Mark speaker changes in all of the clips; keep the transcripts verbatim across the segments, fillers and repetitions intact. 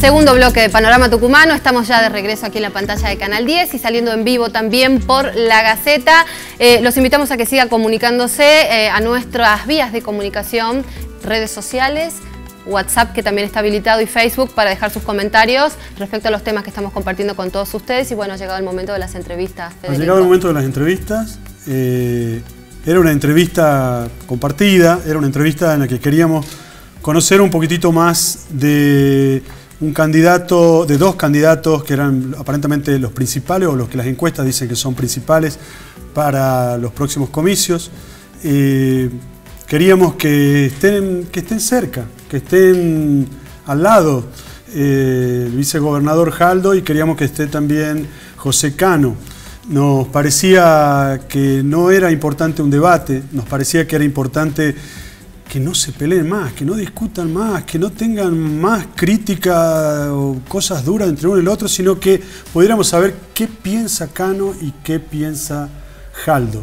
Speaker 1: Segundo bloque de Panorama Tucumano, estamos ya de regreso aquí en la pantalla de Canal diez y saliendo en vivo también por La Gaceta. Eh, los invitamos a que siga comunicándose eh, a nuestras vías de comunicación, redes sociales, WhatsApp que también está habilitado y Facebook para dejar sus comentarios respecto a los temas que estamos compartiendo con todos ustedes. Y bueno, ha llegado el momento de las entrevistas, Federico.
Speaker 2: Ha llegado el momento de las entrevistas. Eh, era una entrevista compartida, era una entrevista en la que queríamos conocer un poquitito más de un candidato, de dos candidatos que eran aparentemente los principales, o los que las encuestas dicen que son principales para los próximos comicios. Eh, queríamos que estén, que estén cerca, que estén al lado eh, el vicegobernador Jaldo, y queríamos que esté también José Cano. Nos parecía que no era importante un debate, nos parecía que era importante que no se peleen más, que no discutan más, que no tengan más crítica o cosas duras entre uno y el otro, sino que pudiéramos saber qué piensa Cano y qué piensa Jaldo.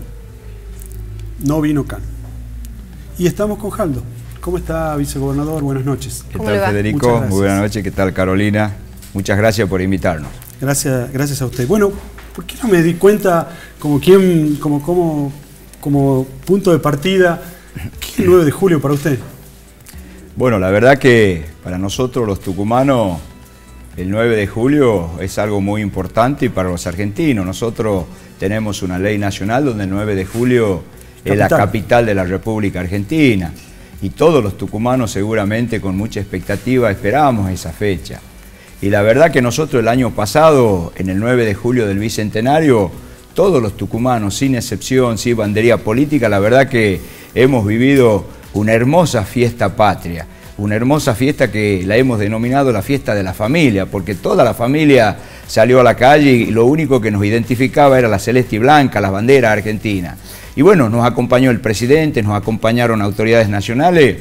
Speaker 2: No vino Cano. Y estamos con Jaldo. ¿Cómo está, vicegobernador? Buenas noches.
Speaker 3: ¿Qué tal, Federico? Muy buenas noches. ¿Qué tal, Carolina? Muchas gracias por invitarnos.
Speaker 2: Gracias, gracias a usted. Bueno, ¿por qué no me di cuenta como, quién, como, como, como punto de partida? ¿Qué es el nueve de julio para usted?
Speaker 3: Bueno, la verdad que para nosotros los tucumanos el nueve de julio es algo muy importante, y para los argentinos. Nosotros tenemos una ley nacional donde el nueve de julio capital. es la capital de la República Argentina. Y todos los tucumanos seguramente con mucha expectativa esperábamos esa fecha. Y la verdad que nosotros el año pasado, en el nueve de julio del Bicentenario, todos los tucumanos, sin excepción, sin bandería política, la verdad que hemos vivido una hermosa fiesta patria, una hermosa fiesta que la hemos denominado la fiesta de la familia, porque toda la familia salió a la calle y lo único que nos identificaba era la celeste y blanca, las banderas argentinas. Y bueno, nos acompañó el presidente, nos acompañaron autoridades nacionales,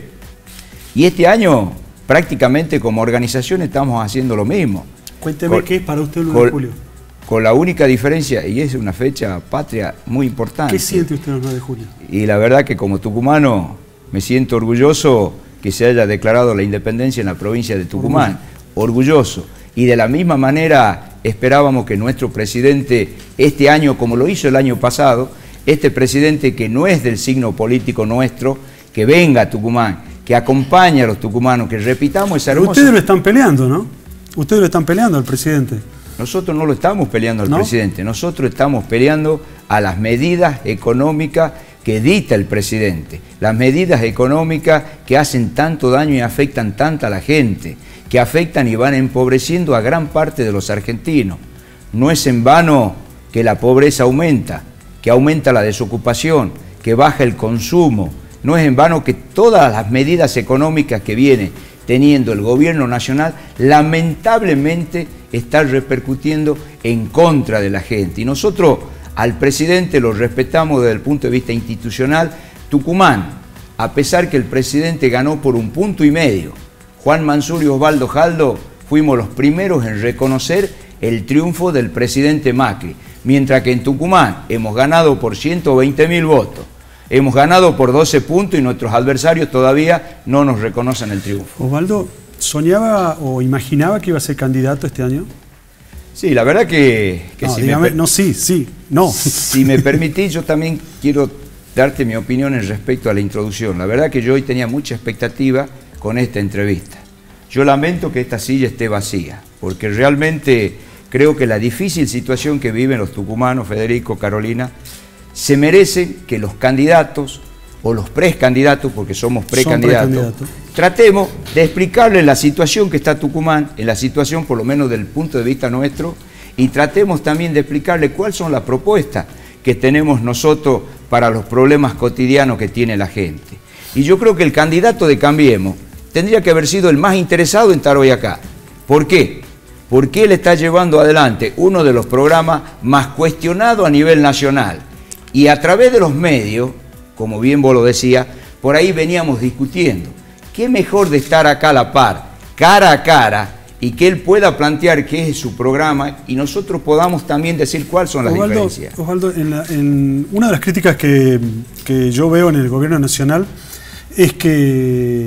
Speaker 3: y este año prácticamente como organización estamos haciendo lo mismo.
Speaker 2: Cuénteme con, qué es para usted el nueve de julio.
Speaker 3: Con la única diferencia, y es una fecha patria muy importante.
Speaker 2: ¿Qué siente usted el nueve de julio?
Speaker 3: Y la verdad que como tucumano me siento orgulloso que se haya declarado la independencia en la provincia de Tucumán. Orgulloso. Y de la misma manera esperábamos que nuestro presidente este año, como lo hizo el año pasado, este presidente que no es del signo político nuestro, que venga a Tucumán, que acompañe a los tucumanos, que repitamos esa hermosa...
Speaker 2: Ustedes lo están peleando, ¿no? Ustedes lo están peleando al presidente.
Speaker 3: Nosotros no lo estamos peleando al
Speaker 2: ¿No?
Speaker 3: presidente, nosotros estamos peleando a las medidas económicas que dicta el presidente, las medidas económicas que hacen tanto daño y afectan tanto a la gente, que afectan y van empobreciendo a gran parte de los argentinos. No es en vano que la pobreza aumenta, que aumenta la desocupación, que baja el consumo. No es en vano que todas las medidas económicas que viene teniendo el gobierno nacional, lamentablemente está repercutiendo en contra de la gente. Y nosotros al presidente lo respetamos desde el punto de vista institucional. Tucumán, a pesar que el presidente ganó por un punto y medio, Juan Mansur y Osvaldo Jaldo fuimos los primeros en reconocer el triunfo del presidente Macri, mientras que en Tucumán hemos ganado por ciento veinte mil votos. Hemos ganado por doce puntos y nuestros adversarios todavía no nos reconocen el triunfo.
Speaker 2: Osvaldo, ¿soñaba o imaginaba que iba a ser candidato este año?
Speaker 3: Sí, la verdad que... que
Speaker 2: no,
Speaker 3: si
Speaker 2: dígame,
Speaker 3: me,
Speaker 2: no, sí, sí, no.
Speaker 3: Si me permitís, yo también quiero darte mi opinión en respecto a la introducción. La verdad que yo hoy tenía mucha expectativa con esta entrevista. Yo lamento que esta silla esté vacía, porque realmente creo que la difícil situación que viven los tucumanos, Federico, Carolina, se merece que los candidatos o los precandidatos, porque somos precandidatos, pre tratemos de explicarles la situación que está Tucumán, en la situación por lo menos del punto de vista nuestro, y tratemos también de explicarles cuáles son las propuestas que tenemos nosotros para los problemas cotidianos que tiene la gente. Y yo creo que el candidato de Cambiemos tendría que haber sido el más interesado en estar hoy acá. ¿Por qué? Porque él está llevando adelante uno de los programas más cuestionados a nivel nacional. Y a través de los medios, como bien vos lo decías, por ahí veníamos discutiendo. ¿Qué mejor de estar acá a la par, cara a cara, y que él pueda plantear qué es su programa y nosotros podamos también decir cuáles son las
Speaker 2: Osvaldo,
Speaker 3: diferencias?
Speaker 2: Osvaldo, en, la, en una de las críticas que, que yo veo en el gobierno nacional es que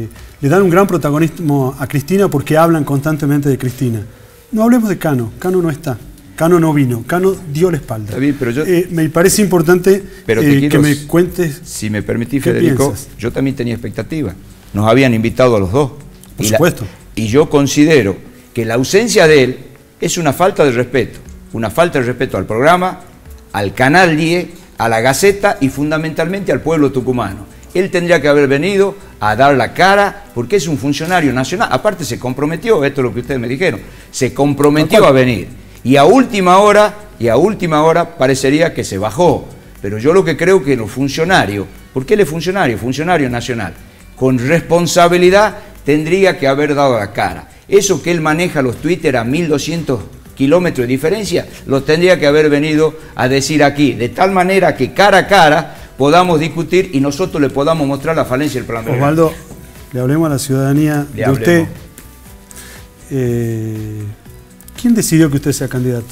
Speaker 2: le dan un gran protagonismo a Cristina porque hablan constantemente de Cristina. No hablemos de Cano, Cano no está. Cano no vino, Cano dio la espalda.
Speaker 3: Está bien, pero yo,
Speaker 2: eh, me parece importante
Speaker 3: pero
Speaker 2: eh,
Speaker 3: quiero,
Speaker 2: que me cuentes.
Speaker 3: Si me permitís, Federico, piensas? Yo también tenía expectativa. Nos habían invitado a los dos.
Speaker 2: Por
Speaker 3: y
Speaker 2: supuesto.
Speaker 3: La, y yo considero que la ausencia de él es una falta de respeto. Una falta de respeto al programa, al Canal diez, a la Gaceta y fundamentalmente al pueblo tucumano. Él tendría que haber venido a dar la cara porque es un funcionario nacional. Aparte se comprometió, esto es lo que ustedes me dijeron, se comprometió a venir. Y a última hora, y a última hora parecería que se bajó. Pero yo lo que creo que los funcionarios, porque él es funcionario, funcionario nacional, con responsabilidad tendría que haber dado la cara. Eso que él maneja los Twitter a mil doscientos kilómetros de diferencia, lo tendría que haber venido a decir aquí, de tal manera que cara a cara podamos discutir y nosotros le podamos mostrar la falencia del plan.
Speaker 2: Osvaldo, le hablemos a la ciudadanía
Speaker 3: le
Speaker 2: de
Speaker 3: hablemos.
Speaker 2: usted. Eh, ¿Quién decidió que usted sea candidato?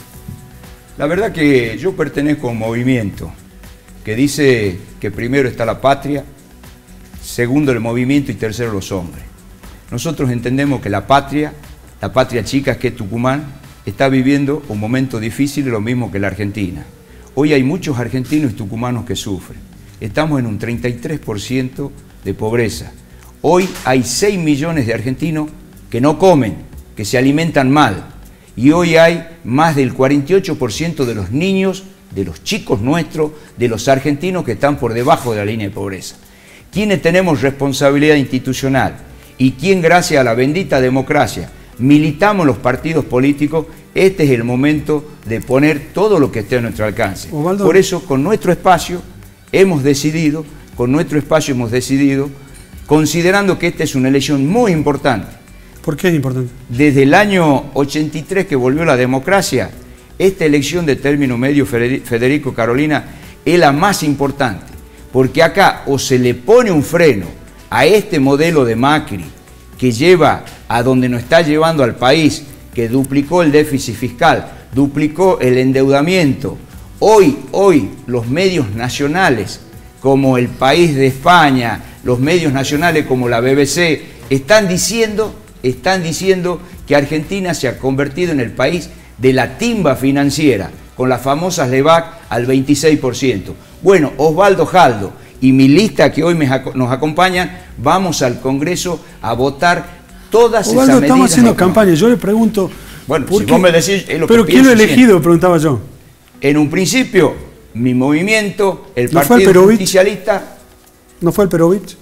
Speaker 3: La verdad que yo pertenezco a un movimiento que dice que primero está la patria, segundo el movimiento y tercero los hombres. Nosotros entendemos que la patria, la patria chica que es Tucumán, está viviendo un momento difícil, lo mismo que la Argentina. Hoy hay muchos argentinos y tucumanos que sufren. Estamos en un treinta y tres por ciento de pobreza. Hoy hay seis millones de argentinos que no comen, que se alimentan mal. Y hoy hay más del cuarenta y ocho por ciento de los niños, de los chicos nuestros, de los argentinos que están por debajo de la línea de pobreza. ¿Quiénes tenemos responsabilidad institucional? ¿Y quién, gracias a la bendita democracia, militamos los partidos políticos? Este es el momento de poner todo lo que esté a nuestro alcance.
Speaker 2: Osvaldo.
Speaker 3: Por eso, con nuestro espacio, hemos decidido, con nuestro espacio hemos decidido, considerando que esta es una elección muy importante.
Speaker 2: ¿Por qué es importante?
Speaker 3: Desde el año ochenta y tres que volvió la democracia, esta elección de término medio, Federico, Carolina, es la más importante. Porque acá o se le pone un freno a este modelo de Macri, que lleva a donde nos está llevando al país, que duplicó el déficit fiscal, duplicó el endeudamiento. Hoy, hoy los medios nacionales, como El País de España, los medios nacionales como la B B C, están diciendo, están diciendo que Argentina se ha convertido en el país de la timba financiera, con las famosas LEVAC al veintiséis por ciento. Bueno, Osvaldo Jaldo y mi lista que hoy me, nos acompañan, vamos al Congreso a votar todas
Speaker 2: Osvaldo,
Speaker 3: esas medidas.
Speaker 2: estamos haciendo
Speaker 3: económicas.
Speaker 2: campaña. Yo le pregunto.
Speaker 3: Bueno,
Speaker 2: ¿por
Speaker 3: si
Speaker 2: qué?
Speaker 3: vos me decís, es lo
Speaker 2: Pero
Speaker 3: que
Speaker 2: ¿quién lo ha
Speaker 3: pienso
Speaker 2: elegido?
Speaker 3: siempre.
Speaker 2: Preguntaba yo.
Speaker 3: En un principio, mi movimiento, el
Speaker 2: ¿No fue el
Speaker 3: Partido
Speaker 2: Perovich?
Speaker 3: Justicialista,
Speaker 2: ¿No fue el Perovich?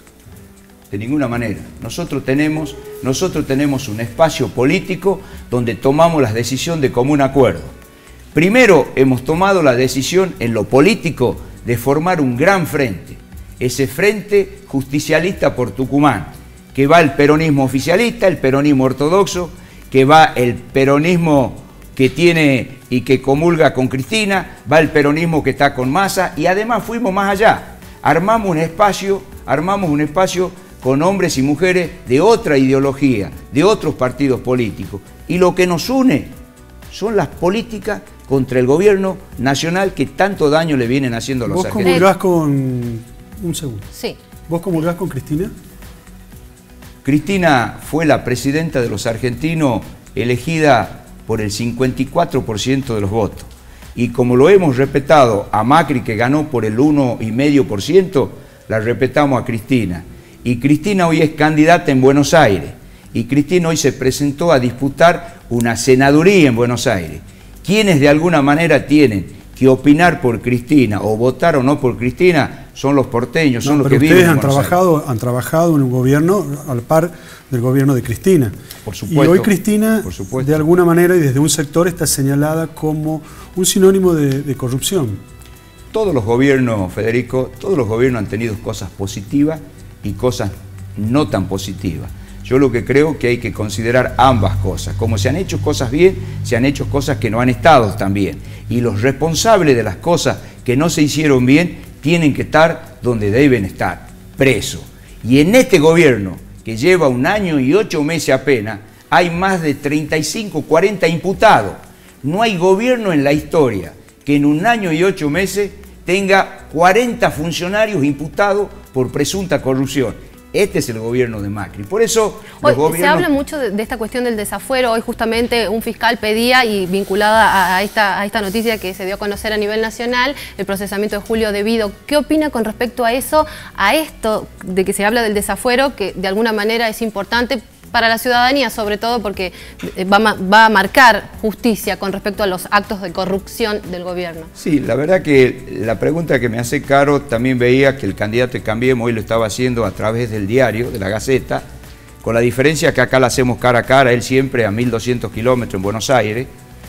Speaker 3: de ninguna manera. Nosotros tenemos, nosotros tenemos un espacio político donde tomamos la decisión de común acuerdo. Primero, hemos tomado la decisión en lo político de formar un gran frente. Ese frente justicialista por Tucumán, que va el peronismo oficialista, el peronismo ortodoxo, que va el peronismo que tiene y que comulga con Cristina, va el peronismo que está con Massa, y además fuimos más allá. Armamos un espacio, armamos un espacio con hombres y mujeres de otra ideología, de otros partidos políticos. Y lo que nos une son las políticas contra el gobierno nacional que tanto daño le vienen haciendo a los
Speaker 2: ¿Vos
Speaker 3: argentinos.
Speaker 2: comulgás con... Un segundo.
Speaker 1: Sí.
Speaker 2: ¿Vos comulgás con Cristina?
Speaker 3: Cristina fue la presidenta de los argentinos elegida por el cincuenta y cuatro por ciento de los votos. Y como lo hemos respetado a Macri, que ganó por el uno coma cinco por ciento, la respetamos a Cristina. Y Cristina hoy es candidata en Buenos Aires. Y Cristina hoy se presentó a disputar una senaduría en Buenos Aires. Quienes de alguna manera tienen que opinar por Cristina o votar o no por Cristina son los porteños, son
Speaker 2: No,
Speaker 3: los
Speaker 2: pero
Speaker 3: que viven
Speaker 2: ustedes
Speaker 3: en
Speaker 2: han
Speaker 3: Buenos
Speaker 2: trabajado,
Speaker 3: Aires.
Speaker 2: han trabajado en un gobierno al par del gobierno de Cristina.
Speaker 3: Por supuesto,
Speaker 2: y hoy Cristina,
Speaker 3: por supuesto.
Speaker 2: de alguna manera y desde un sector, está señalada como un sinónimo de, de corrupción.
Speaker 3: Todos los gobiernos, Federico, todos los gobiernos han tenido cosas positivas y cosas no tan positivas. Yo lo que creo que hay que considerar ambas cosas. Como se han hecho cosas bien, se han hecho cosas que no han estado tan bien. Y los responsables de las cosas que no se hicieron bien tienen que estar donde deben estar, presos. Y en este gobierno, que lleva un año y ocho meses apenas, hay más de treinta y cinco, cuarenta imputados. No hay gobierno en la historia que en un año y ocho meses tenga cuarenta funcionarios imputados por presunta corrupción. Este es el gobierno de Macri. Por eso
Speaker 1: hoy
Speaker 3: los gobiernos...
Speaker 1: Se habla mucho de, de esta cuestión del desafuero. Hoy justamente un fiscal pedía, y vinculada a, a, esta, a esta noticia que se dio a conocer a nivel nacional, el procesamiento de Julio Devido. ¿Qué opina con respecto a eso, a esto de que se habla del desafuero, que de alguna manera es importante para la ciudadanía, sobre todo porque va, va a marcar justicia con respecto a los actos de corrupción del gobierno?
Speaker 3: Sí, la verdad que la pregunta que me hace Caro, también veía que el candidato de Cambiemos hoy lo estaba haciendo a través del diario, de la Gaceta, con la diferencia que acá la hacemos cara a cara, él siempre a mil doscientos kilómetros en Buenos Aires.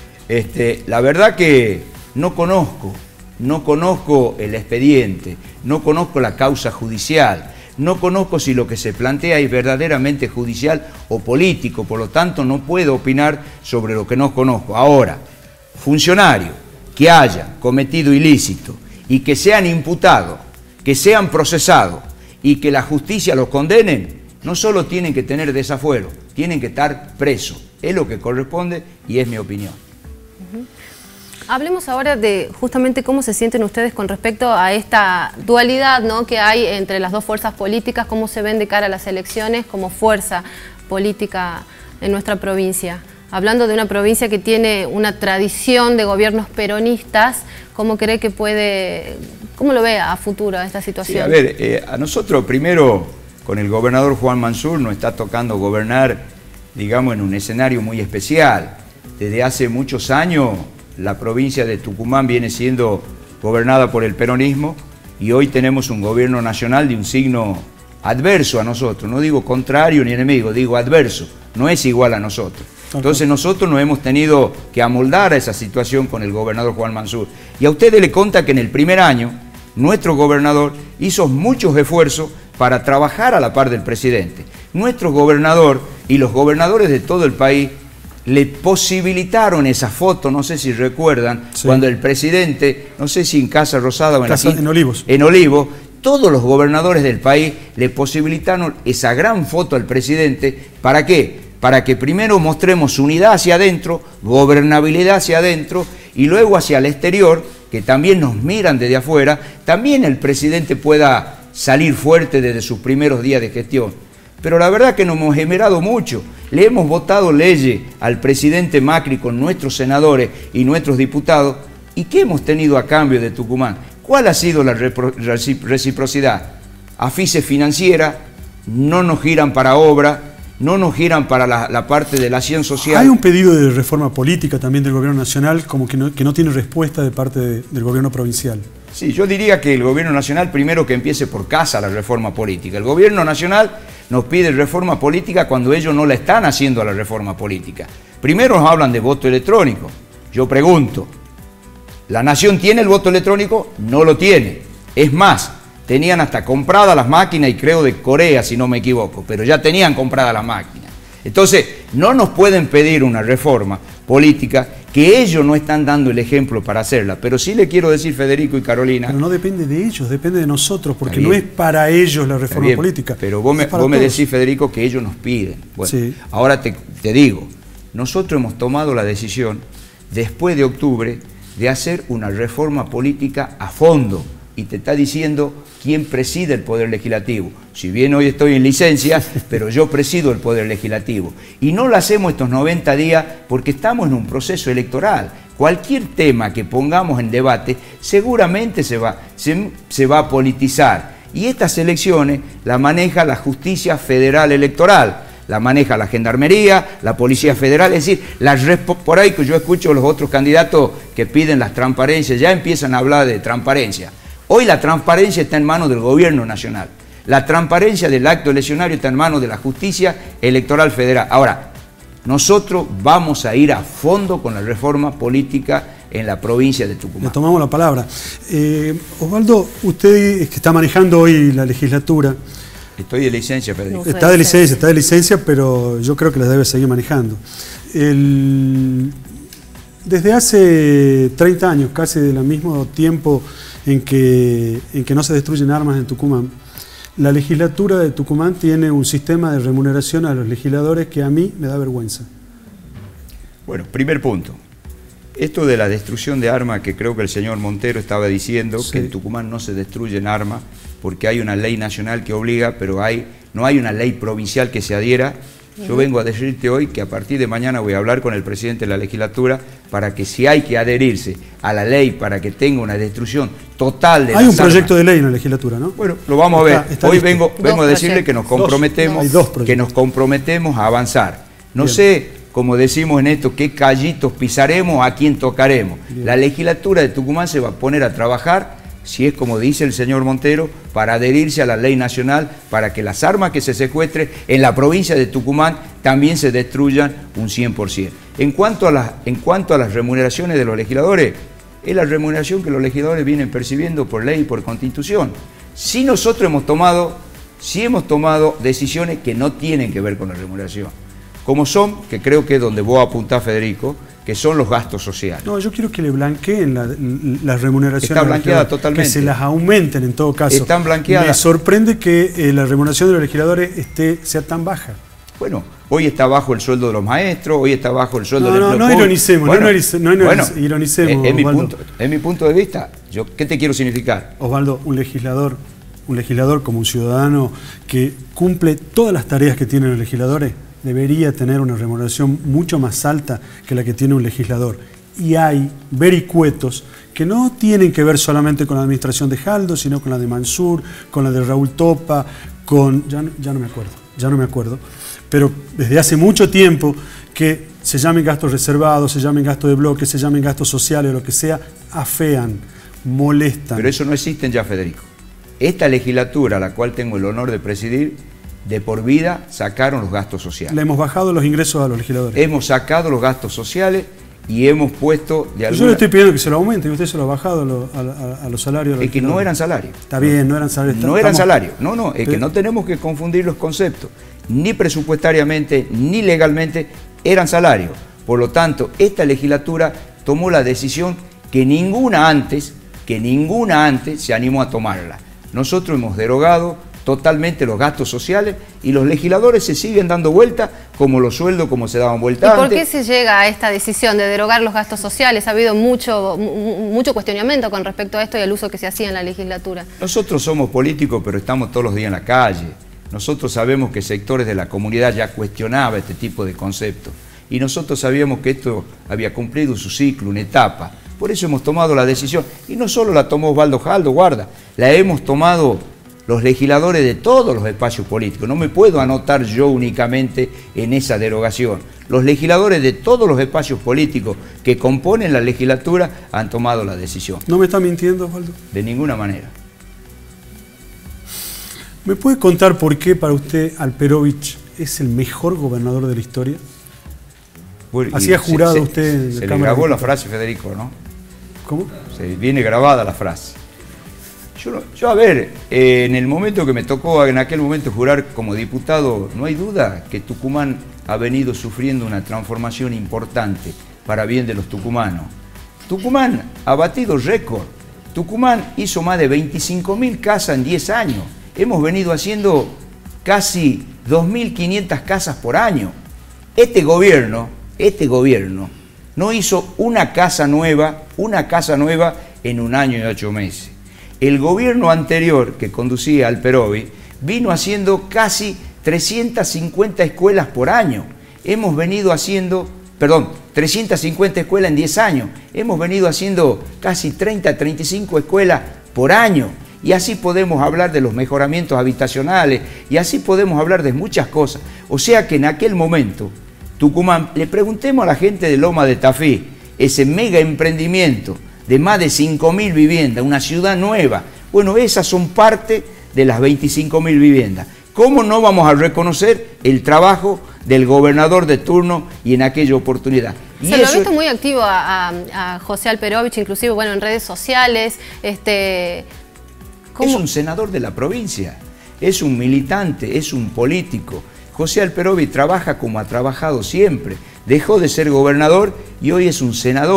Speaker 3: Este, la verdad que no conozco, no conozco el expediente, no conozco la causa judicial, no conozco si lo que se plantea es verdaderamente judicial o político, por lo tanto no puedo opinar sobre lo que no conozco. Ahora, funcionarios que hayan cometido ilícito y que sean imputados, que sean procesados y que la justicia los condene, no solo tienen que tener desafuero, tienen que estar presos. Es lo que corresponde y es mi opinión.
Speaker 1: Uh-huh. Hablemos ahora de justamente cómo se sienten ustedes con respecto a esta dualidad, ¿no?, que hay entre las dos fuerzas políticas, cómo se ven de cara a las elecciones como fuerza política en nuestra provincia. Hablando de una provincia que tiene una tradición de gobiernos peronistas, ¿cómo cree que puede, cómo lo ve a futuro esta situación?
Speaker 3: Sí, a ver, eh, a nosotros primero con el gobernador Juan Mansur nos está tocando gobernar, digamos, en un escenario muy especial. Desde hace muchos años la provincia de Tucumán viene siendo gobernada por el peronismo y hoy tenemos un gobierno nacional de un signo adverso a nosotros. No digo contrario ni enemigo, digo adverso. No es igual a nosotros. Entonces nosotros nos hemos tenido que amoldar a esa situación con el gobernador Juan Mansur. Y a ustedes les conta que en el primer año nuestro gobernador hizo muchos esfuerzos para trabajar a la par del presidente. Nuestro gobernador y los gobernadores de todo el país le posibilitaron esa foto, no sé si recuerdan, sí, cuando el presidente, no sé si en Casa Rosada o en,
Speaker 2: Casa,
Speaker 3: la,
Speaker 2: en Olivos,
Speaker 3: en Olivos, todos los gobernadores del país le posibilitaron esa gran foto al presidente. ¿Para qué? Para que primero mostremos unidad hacia adentro, gobernabilidad hacia adentro y luego hacia el exterior, que también nos miran desde afuera, también el presidente pueda salir fuerte desde sus primeros días de gestión. Pero la verdad que nos hemos esmerado mucho. Le hemos votado leyes al presidente Macri con nuestros senadores y nuestros diputados. ¿Y qué hemos tenido a cambio de Tucumán? ¿Cuál ha sido la reciprocidad? Afices financiera, no nos giran para obra, no nos giran para la, la parte de la acción social.
Speaker 2: Hay un pedido de reforma política también del gobierno nacional como que no, que no tiene respuesta de parte de, del gobierno provincial.
Speaker 3: Sí, yo diría que el gobierno nacional primero que empiece por casa la reforma política. El gobierno nacional nos pide reforma política cuando ellos no la están haciendo a la reforma política. Primero nos hablan de voto electrónico. Yo pregunto, ¿la nación tiene el voto electrónico? No lo tiene. Es más, tenían hasta compradas las máquinas y creo de Corea, si no me equivoco, pero ya tenían compradas las máquinas. Entonces, no nos pueden pedir una reforma política que ellos no están dando el ejemplo para hacerla. Pero sí le quiero decir, Federico y Carolina...
Speaker 2: Pero no depende de ellos, depende de nosotros, porque no es para ellos la reforma bien, política.
Speaker 3: Pero vos, me, vos me decís, Federico, que ellos nos piden. Bueno, sí. Ahora te, te digo, nosotros hemos tomado la decisión, después de octubre, de hacer una reforma política a fondo. Y te está diciendo quién preside el Poder Legislativo. Si bien hoy estoy en licencia, pero yo presido el Poder Legislativo. Y no lo hacemos estos noventa días porque estamos en un proceso electoral. Cualquier tema que pongamos en debate seguramente se va, se, se va a politizar. Y estas elecciones las maneja la Justicia Federal Electoral, la maneja la Gendarmería, la Policía Federal, es decir, las por ahí que yo escucho a los otros candidatos que piden las transparencias, ya empiezan a hablar de transparencia. Hoy la transparencia está en manos del gobierno nacional. La transparencia del acto eleccionario está en manos de la Justicia Electoral Federal. Ahora, nosotros vamos a ir a fondo con la reforma política en la provincia de Tucumán.
Speaker 2: Le tomamos la palabra. Eh, Osvaldo, usted que está manejando hoy la legislatura...
Speaker 3: Estoy de licencia, Federico.
Speaker 2: Está de licencia, está de licencia, pero yo creo que la debe seguir manejando. El... Desde hace treinta años, casi del mismo tiempo en que, en que no se destruyen armas en Tucumán, la legislatura de Tucumán tiene un sistema de remuneración a los legisladores que a mí me da vergüenza.
Speaker 3: Bueno, primer punto. Esto de la destrucción de armas, que creo que el señor Montero estaba diciendo, sí, que en Tucumán no se destruyen armas porque hay una ley nacional que obliga, pero hay no hay una ley provincial que se adhiera. Yo vengo a decirte hoy que a partir de mañana voy a hablar con el presidente de la legislatura para que si hay que adherirse a la ley para que tenga una destrucción total de las
Speaker 2: Hay un
Speaker 3: armas.
Speaker 2: proyecto de ley en la legislatura, ¿no?
Speaker 3: Bueno, lo vamos a ver.
Speaker 2: Está- está
Speaker 3: hoy
Speaker 2: listo.
Speaker 3: vengo, vengo a decirle
Speaker 1: proyectos.
Speaker 3: que nos comprometemos,
Speaker 2: Dos. Hay dos proyectos.
Speaker 3: que nos comprometemos a avanzar. No
Speaker 2: Bien.
Speaker 3: sé, como decimos en esto, qué callitos pisaremos, a quién tocaremos.
Speaker 2: Bien.
Speaker 3: La legislatura de Tucumán se va a poner a trabajar, si es como dice el señor Montero, para adherirse a la ley nacional, para que las armas que se secuestren en la provincia de Tucumán también se destruyan un cien por ciento. En cuanto a las, en cuanto a las remuneraciones de los legisladores, es la remuneración que los legisladores vienen percibiendo por ley y por constitución. Si nosotros hemos tomado, si hemos tomado decisiones que no tienen que ver con la remuneración, como son, que creo que es donde vos apuntás, Federico, que son los gastos sociales.
Speaker 2: No, yo quiero que le blanqueen la- las remuneraciones.
Speaker 3: Está
Speaker 2: a los
Speaker 3: blanqueada
Speaker 2: legisladores,
Speaker 3: totalmente.
Speaker 2: Que se las aumenten en todo caso.
Speaker 3: Están blanqueadas.
Speaker 2: Me sorprende que eh, la remuneración de los legisladores esté, sea tan baja.
Speaker 3: Bueno, hoy está bajo el sueldo de los maestros, hoy está bajo el sueldo
Speaker 2: No,
Speaker 3: del
Speaker 2: no,
Speaker 3: empleo
Speaker 2: no
Speaker 3: público.
Speaker 2: ironicemos, no ironice- no ironice- ironicemos,
Speaker 3: es, es mi
Speaker 2: Osvaldo.
Speaker 3: punto, es mi punto de vista. Yo, ¿qué te quiero significar?
Speaker 2: Osvaldo, un legislador, un legislador como un ciudadano que cumple todas las tareas que tienen los legisladores, debería tener una remuneración mucho más alta que la que tiene un legislador. Y hay vericuetos que no tienen que ver solamente con la administración de Jaldo, sino con la de Mansur, con la de Raúl Topa, con... ya no, ya no me acuerdo, ya no me acuerdo. Pero desde hace mucho tiempo que se llamen gastos reservados, se llamen gastos de bloque, se llamen gastos sociales, lo que sea, afean, molestan.
Speaker 3: Pero eso no existe ya, Federico. Esta legislatura, a la cual tengo el honor de presidir, de por vida sacaron los gastos sociales.
Speaker 2: Le hemos bajado los ingresos a los legisladores.
Speaker 3: Hemos sacado los gastos sociales y hemos puesto de
Speaker 2: Yo
Speaker 3: alguna...
Speaker 2: le estoy pidiendo que se lo aumente y usted se lo ha bajado a, lo- a- a- a los salarios. de los
Speaker 3: Es que no
Speaker 2: legisladores.
Speaker 3: eran salarios.
Speaker 2: Está bien, no eran salarios.
Speaker 3: No eran
Speaker 2: Estamos-
Speaker 3: salarios. No, no, es que
Speaker 2: Pero-
Speaker 3: no tenemos que confundir los conceptos. Ni presupuestariamente, ni legalmente eran salarios. Por lo tanto, esta legislatura tomó la decisión que ninguna antes, que ninguna antes se animó a tomarla. Nosotros hemos derogado totalmente los gastos sociales y los legisladores se siguen dando vuelta como los sueldos como se daban
Speaker 1: ¿Y
Speaker 3: vuelta
Speaker 1: por
Speaker 3: antes.
Speaker 1: qué se llega a esta decisión de derogar los gastos sociales? Ha habido mucho, mu- mucho cuestionamiento con respecto a esto y al uso que se hacía en la legislatura.
Speaker 3: Nosotros somos políticos, pero estamos todos los días en la calle. Nosotros sabemos que sectores de la comunidad ya cuestionaban este tipo de conceptos. Y nosotros sabíamos que esto había cumplido su ciclo, una etapa. Por eso hemos tomado la decisión. Y no solo la tomó Osvaldo Jaldo, guarda, la hemos tomado los legisladores de todos los espacios políticos. No me puedo anotar yo únicamente en esa derogación. Los legisladores de todos los espacios políticos que componen la legislatura han tomado la decisión.
Speaker 2: ¿No me está mintiendo, Osvaldo?
Speaker 3: De ninguna manera.
Speaker 2: ¿Me puede contar por qué para usted Alperovich es el mejor gobernador de la historia?
Speaker 3: Bueno,
Speaker 2: Así
Speaker 3: y
Speaker 2: ha jurado
Speaker 3: se, se-
Speaker 2: usted en la
Speaker 3: Se le
Speaker 2: Cámara
Speaker 3: grabó
Speaker 2: de
Speaker 3: la
Speaker 2: Diputados.
Speaker 3: frase, Federico, ¿no?
Speaker 2: ¿Cómo?
Speaker 3: Se viene grabada la frase. Yo, no- yo a ver, eh, en el momento que me tocó, en aquel momento jurar como diputado, no hay duda que Tucumán ha venido sufriendo una transformación importante para bien de los tucumanos. Tucumán ha batido récord. Tucumán hizo más de veinticinco mil casas en diez años. Hemos venido haciendo casi dos mil quinientas casas por año. Este gobierno, este gobierno, no hizo una casa nueva, una casa nueva en un año y ocho meses. El gobierno anterior, que conducía Alperovich, vino haciendo casi trescientas cincuenta escuelas por año. Hemos venido haciendo, perdón, trescientas cincuenta escuelas en diez años. Hemos venido haciendo casi treinta, treinta y cinco escuelas por año. Y así podemos hablar de los mejoramientos habitacionales, y así podemos hablar de muchas cosas. O sea que en aquel momento, Tucumán, le preguntemos a la gente de Loma de Tafí, ese mega emprendimiento de más de cinco mil viviendas, una ciudad nueva. Bueno, esas son parte de las veinticinco mil viviendas. ¿Cómo no vamos a reconocer el trabajo del gobernador de turno y en aquella oportunidad? Y
Speaker 1: Se lo ha
Speaker 3: eso-
Speaker 1: visto muy activo a, a- a José Alperovich, inclusive bueno, en redes sociales. Este, ¿cómo?
Speaker 3: Es un senador de la provincia, es un militante, es un político. José Alperovich trabaja como ha trabajado siempre. Dejó de ser gobernador y hoy es un senador.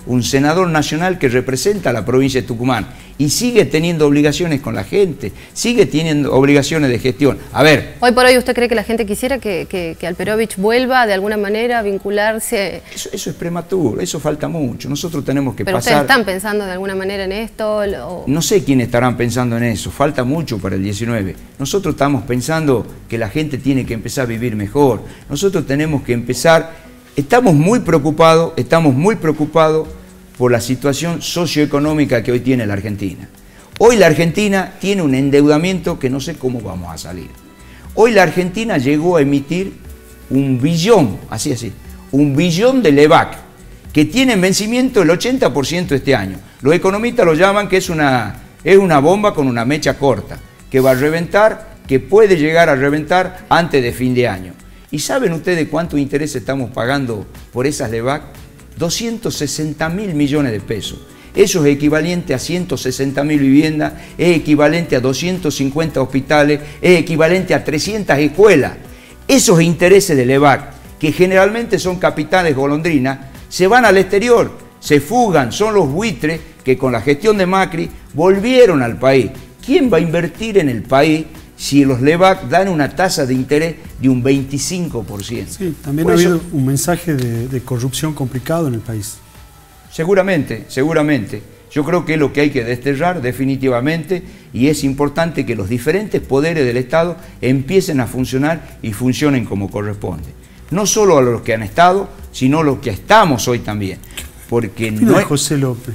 Speaker 3: un senador nacional que representa a la provincia de Tucumán y sigue teniendo obligaciones con la gente, sigue teniendo obligaciones de gestión. A ver...
Speaker 1: Hoy por hoy, ¿usted cree que la gente quisiera que, que, que Alperovich vuelva de alguna manera a vincularse?
Speaker 3: Eso, eso es prematuro, eso falta mucho. Nosotros tenemos que
Speaker 1: ¿Pero
Speaker 3: pasar...
Speaker 1: ustedes están pensando de alguna manera en esto? O...
Speaker 3: No sé quiénes estarán pensando en eso, falta mucho para el diecinueve. Nosotros estamos pensando que la gente tiene que empezar a vivir mejor. Nosotros tenemos que empezar... Estamos muy preocupados, estamos muy preocupados por la situación socioeconómica que hoy tiene la Argentina. Hoy la Argentina tiene un endeudamiento que no sé cómo vamos a salir. Hoy la Argentina llegó a emitir un billón, así así, un billón de LEVAC, que tiene en vencimiento el ochenta por ciento este año. Los economistas lo llaman que es una, es una bomba con una mecha corta, que va a reventar, que puede llegar a reventar antes de fin de año. ¿Y saben ustedes cuánto interés estamos pagando por esas LEVAC? doscientos sesenta mil millones de pesos. Eso es equivalente a ciento sesenta mil viviendas, es equivalente a doscientos cincuenta hospitales, es equivalente a trescientas escuelas. Esos intereses de LEVAC, que generalmente son capitales golondrinas, se van al exterior, se fugan, son los buitres que con la gestión de Macri volvieron al país. ¿Quién va a invertir en el país si los LEVAC dan una tasa de interés de un veinticinco por ciento?
Speaker 2: Sí, también
Speaker 3: Por
Speaker 2: ha
Speaker 3: eso,
Speaker 2: habido un mensaje de, de corrupción complicado en el país.
Speaker 3: Seguramente, seguramente. Yo creo que es lo que hay que desterrar definitivamente y es importante que los diferentes poderes del Estado empiecen a funcionar y funcionen como corresponde. No solo a los que han estado, sino a los que estamos hoy también. Porque no es...
Speaker 2: José López.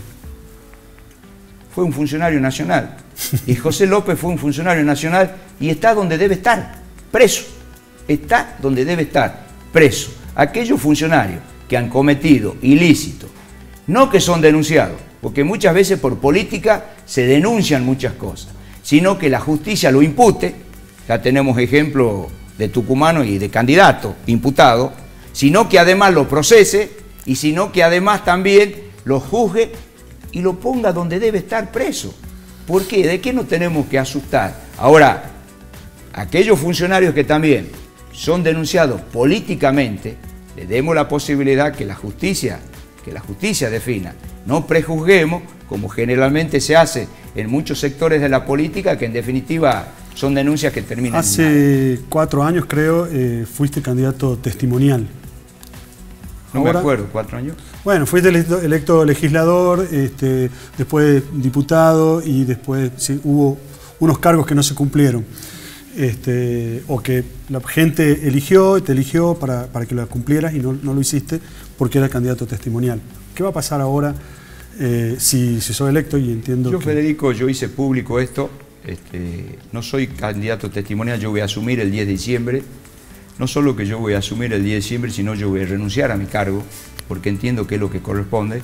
Speaker 3: Fue un funcionario nacional. Y José López fue un funcionario nacional y está donde debe estar, preso. Está donde debe estar, preso. Aquellos funcionarios que han cometido ilícitos, no que son denunciados, porque muchas veces por política se denuncian muchas cosas, sino que la justicia lo impute, ya tenemos ejemplos de tucumanos y de candidatos imputados, sino que además lo procese y sino que además también lo juzgue y lo ponga donde debe estar preso. ¿Por qué? ¿De qué nos tenemos que asustar? Ahora, aquellos funcionarios que también son denunciados políticamente, le demos la posibilidad que la justicia, que la justicia defina. No prejuzguemos, como generalmente se hace en muchos sectores de la política, que en definitiva son denuncias que terminan.
Speaker 2: Hace cuatro años, creo, eh, fuiste candidato testimonial.
Speaker 3: No Ahora, me acuerdo, ¿cuatro años?
Speaker 2: Bueno, fuiste electo, electo legislador, este, después diputado y después sí, hubo unos cargos que no se cumplieron. Este, o que la gente eligió y te eligió para, para que lo cumplieras y no, no lo hiciste porque era candidato testimonial. ¿Qué va a pasar ahora eh, si, si soy electo? Y entiendo
Speaker 3: yo,
Speaker 2: que...
Speaker 3: Federico, yo hice público esto, este, no soy candidato testimonial, yo voy a asumir el diez de diciembre. No solo que yo voy a asumir el diez de diciembre, sino yo voy a renunciar a mi cargo, porque entiendo que es lo que corresponde.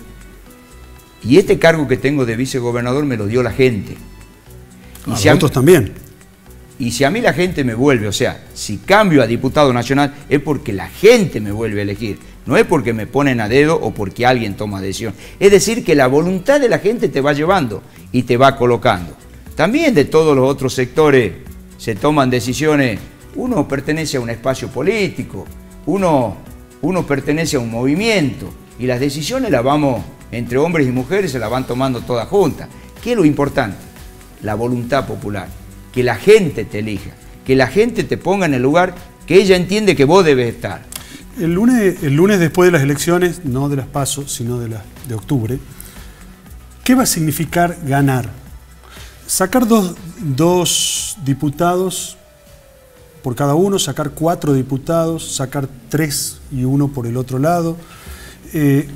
Speaker 3: Y este cargo que tengo de vicegobernador me lo dio la gente.
Speaker 2: Y a si nosotros a mí, también.
Speaker 3: Y si a mí la gente me vuelve, o sea, si cambio a diputado nacional, es porque la gente me vuelve a elegir. No es porque me ponen a dedo o porque alguien toma decisión. Es decir, que la voluntad de la gente te va llevando y te va colocando. También de todos los otros sectores se toman decisiones. Uno pertenece a un espacio político, uno, uno pertenece a un movimiento y las decisiones las vamos, entre hombres y mujeres, se las van tomando todas juntas. ¿Qué es lo importante? La voluntad popular, que la gente te elija, que la gente te ponga en el lugar que ella entiende que vos debes estar.
Speaker 2: El lunes, el lunes después de las elecciones, no de las PASO, sino de las de octubre, ¿qué va a significar ganar? Sacar dos, dos diputados por cada uno, sacar cuatro diputados, sacar tres y uno por el otro lado, eh,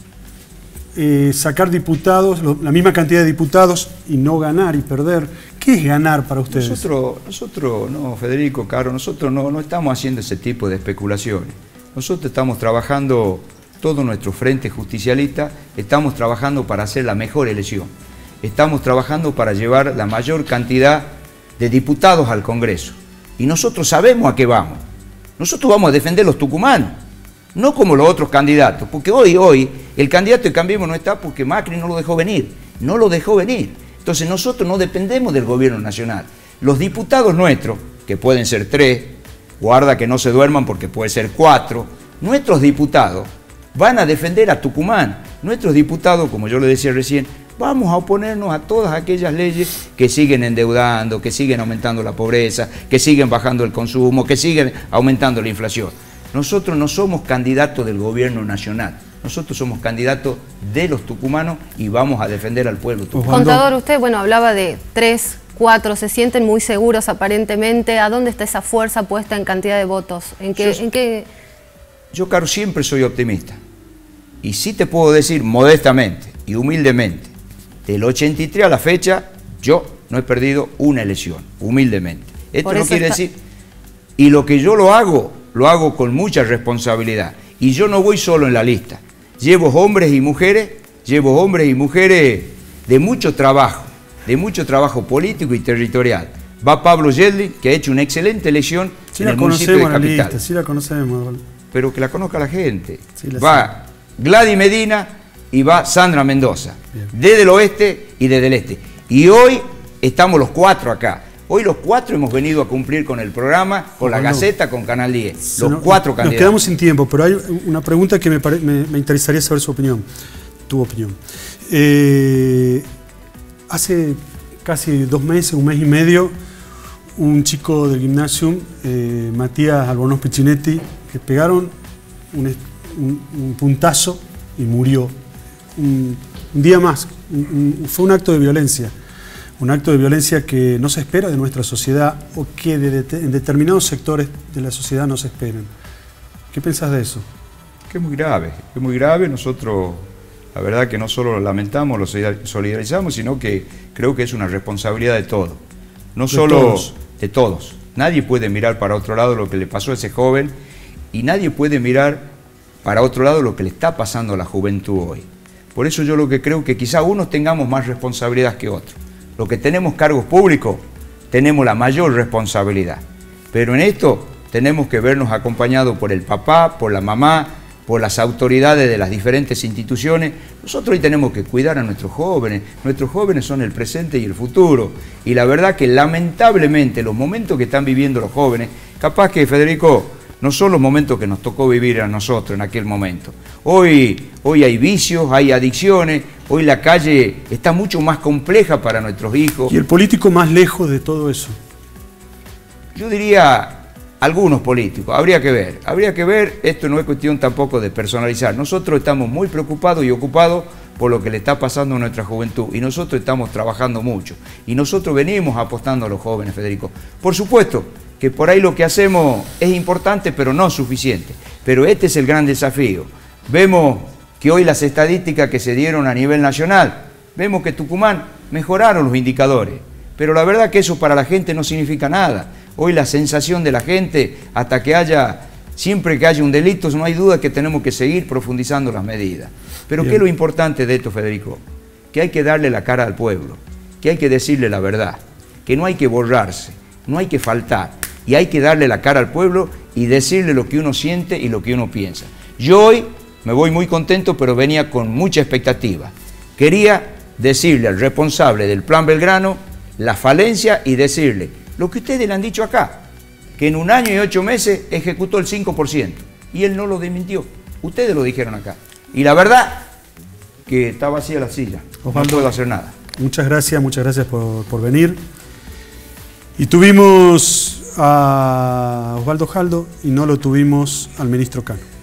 Speaker 2: eh, sacar diputados, lo, la misma cantidad de diputados y no ganar y perder. ¿Qué es ganar para ustedes?
Speaker 3: Nosotros, nosotros no, Federico, Caro, nosotros no, no estamos haciendo ese tipo de especulaciones. Nosotros estamos trabajando, todo nuestro frente justicialista, estamos trabajando para hacer la mejor elección. Estamos trabajando para llevar la mayor cantidad de diputados al Congreso. Y nosotros sabemos a qué vamos. Nosotros vamos a defender los tucumanos, no como los otros candidatos. Porque hoy, hoy, el candidato de Cambiemos no está porque Macri no lo dejó venir. No lo dejó venir. Entonces nosotros no dependemos del gobierno nacional. Los diputados nuestros, que pueden ser tres, guarda que no se duerman porque puede ser cuatro, nuestros diputados van a defender a Tucumán, Nuestros diputados, como yo le decía recién, vamos a oponernos a todas aquellas leyes que siguen endeudando, que siguen aumentando la pobreza, que siguen bajando el consumo, que siguen aumentando la inflación. Nosotros no somos candidatos del gobierno nacional, nosotros somos candidatos de los tucumanos y vamos a defender al pueblo tucumano.
Speaker 1: Contador, usted bueno, hablaba de tres, cuatro, se sienten muy seguros aparentemente. ¿A dónde está esa fuerza puesta en cantidad de votos? ¿En qué,
Speaker 3: yo,
Speaker 1: en qué...
Speaker 3: yo, Caro, siempre soy optimista. Y sí te puedo decir modestamente y humildemente, del ochenta y tres a la fecha, yo no he perdido una elección, humildemente. Esto no quiere está... decir... Y lo que yo lo hago, lo hago con mucha responsabilidad. Y yo no voy solo en la lista. Llevo hombres y mujeres, llevo hombres y mujeres de mucho trabajo, de mucho trabajo político y territorial. Va Pablo Yedlin, que ha hecho una excelente elección
Speaker 2: sí
Speaker 3: en el municipio de Capital.
Speaker 2: La lista, sí la conocemos.
Speaker 3: Pero que la conozca la gente.
Speaker 2: Sí la
Speaker 3: va
Speaker 2: sé.
Speaker 3: Gladys Medina y va Sandra Mendoza, bien, desde el oeste y desde el este. Y hoy estamos los cuatro acá. Hoy los cuatro hemos venido a cumplir con el programa, con la Gaceta, con Canal diez. Los
Speaker 2: no,
Speaker 3: cuatro
Speaker 2: nos
Speaker 3: candidatos.
Speaker 2: Nos quedamos sin tiempo, pero hay una pregunta que me, pare, me, me interesaría saber su opinión, tu opinión. Eh, hace casi dos meses, un mes y medio, un chico del gimnasio, eh, Matías Albornoz Piccinetti, que pegaron un, un, un puntazo y murió. Un, un día más, un, un, fue un acto de violencia. Un acto de violencia que no se espera de nuestra sociedad o que de, de, en determinados sectores de la sociedad no se esperan. ¿Qué piensas de eso?
Speaker 3: Que es muy grave, es muy grave. Nosotros, la verdad que no solo lo lamentamos, lo solidarizamos, sino que creo que es una responsabilidad de todos. No
Speaker 2: de
Speaker 3: solo
Speaker 2: todos.
Speaker 3: de todos. Nadie puede mirar para otro lado lo que le pasó a ese joven y nadie puede mirar para otro lado lo que le está pasando a la juventud hoy. Por eso yo lo que creo que quizá unos tengamos más responsabilidad que otros. Los que tenemos cargos públicos tenemos la mayor responsabilidad, pero en esto tenemos que vernos acompañados por el papá, por la mamá, por las autoridades de las diferentes instituciones. Nosotros hoy tenemos que cuidar a nuestros jóvenes, nuestros jóvenes son el presente y el futuro, y la verdad que lamentablemente los momentos que están viviendo los jóvenes, capaz que Federico, no son los momentos que nos tocó vivir a nosotros en aquel momento. Hoy, hoy hay vicios, hay adicciones, hoy la calle está mucho más compleja para nuestros hijos.
Speaker 2: ¿Y el político más lejos de todo eso?
Speaker 3: Yo diría algunos políticos, habría que ver, habría que ver, esto no es cuestión tampoco de personalizar. Nosotros estamos muy preocupados y ocupados por lo que le está pasando a nuestra juventud y nosotros estamos trabajando mucho y nosotros venimos apostando a los jóvenes, Federico. Por supuesto que por ahí lo que hacemos es importante, pero no suficiente. Pero este es el gran desafío. Vemos que hoy las estadísticas que se dieron a nivel nacional, vemos que Tucumán mejoraron los indicadores, pero la verdad que eso para la gente no significa nada. Hoy la sensación de la gente, hasta que haya, siempre que haya un delito, no hay duda que tenemos que seguir profundizando las medidas. Pero Bien. ¿Qué es lo importante de esto, Federico? Que hay que darle la cara al pueblo, que hay que decirle la verdad, que no hay que borrarse, no hay que faltar, y hay que darle la cara al pueblo y decirle lo que uno siente y lo que uno piensa. Yo hoy me voy muy contento, pero venía con mucha expectativa. Quería decirle al responsable del Plan Belgrano la falencia y decirle lo que ustedes le han dicho acá, que en un año y ocho meses ejecutó el cinco por ciento, y él no lo desmintió. Ustedes lo dijeron acá. Y la verdad que está vacía la silla, Osvaldo, no puedo hacer nada.
Speaker 2: Muchas gracias, muchas gracias por, por venir. Y tuvimos a Osvaldo Jaldo y no lo tuvimos al ministro Cano.